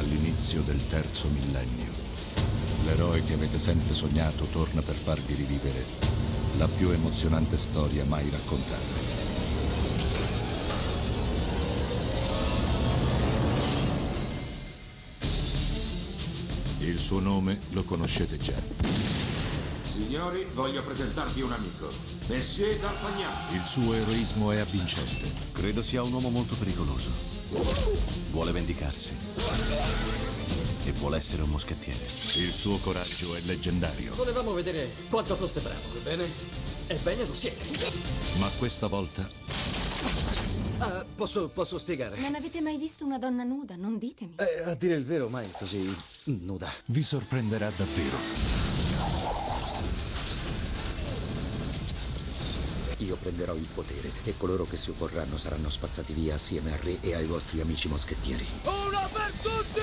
All'inizio del terzo millennio, l'eroe che avete sempre sognato torna per farvi rivivere la più emozionante storia mai raccontata. Il suo nome lo conoscete già. Signori, voglio presentarvi un amico, Monsieur D'Artagnan. Il suo eroismo è avvincente. Credo sia un uomo molto pericoloso. Vuole vendicarsi. E vuole essere un moschettiere. Il suo coraggio è leggendario. Volevamo vedere quanto foste bravo, ebbene? Ebbene lo siete. Ma questa volta Posso spiegare? Non avete mai visto una donna nuda, non ditemi. A dire il vero, mai così nuda. vi sorprenderà davvero. Io prenderò il potere e coloro che si opporranno saranno spazzati via assieme al re e ai vostri amici moschettieri. Una per tutti!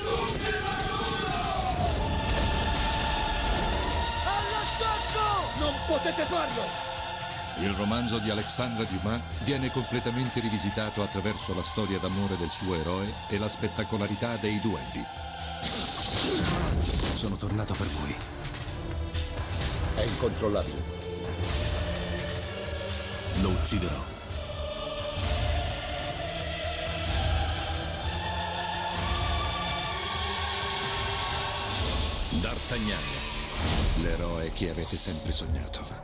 All'attacco! Non potete farlo! Il romanzo di Alexandre Dumas viene completamente rivisitato attraverso la storia d'amore del suo eroe e la spettacolarità dei duelli. Sono tornato per voi. È incontrollabile. Lo ucciderò. D'Artagnan, l'eroe che avete sempre sognato.